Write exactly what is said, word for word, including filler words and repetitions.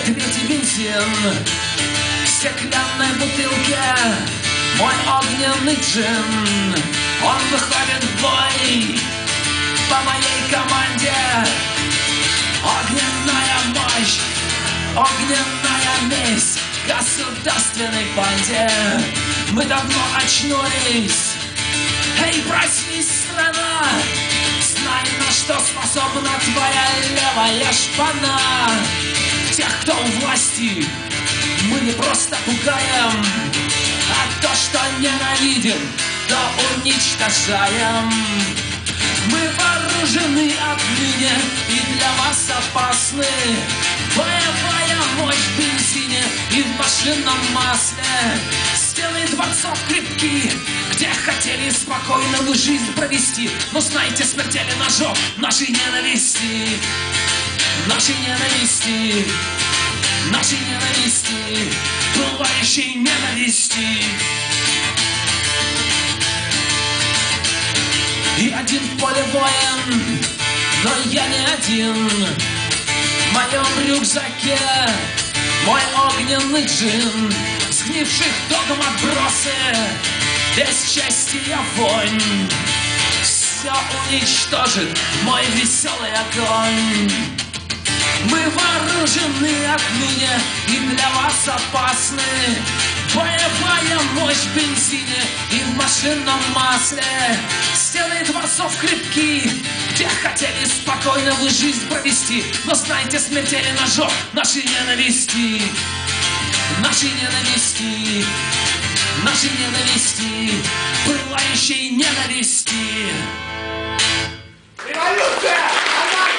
третий бензин. В стеклянной бутылке мой огненный джин. Он выходит в бой по моей команде. Огненная мощь, огненная месть государственной банде. Мы давно очнулись. Эй, проснись, страна! Знай, на что способна твоя левая шпана. Тех, кто у власти, мы не просто пугаем, а то, что ненавидим, то уничтожаем. Мы вооружены отныне и для вас опасны. Боевая мощь в бензине и в машинном масле. Стены дворцов крепки, где хотели спокойно вы жизнь провести. Но знайте, смертельный ножок нашей ненависти, нашей ненависти, нашей ненависти, пылающей ненависти. И один в поле воин, но я не один. В моем рюкзаке мой огненный джин. Сгнивших догм отбросы, бесчестия вонь. Все уничтожит мой веселый огонь. Мы вооружены отныне и для вас опасны. Боевая мощь в бензине и в машинном масле. Стены дворцов крепки, где хотели спокойно вы жизнь провести. Но знайте, смертельный ножок нашей ненависти, нашей ненависти, нашей ненависти, пылающей ненависти.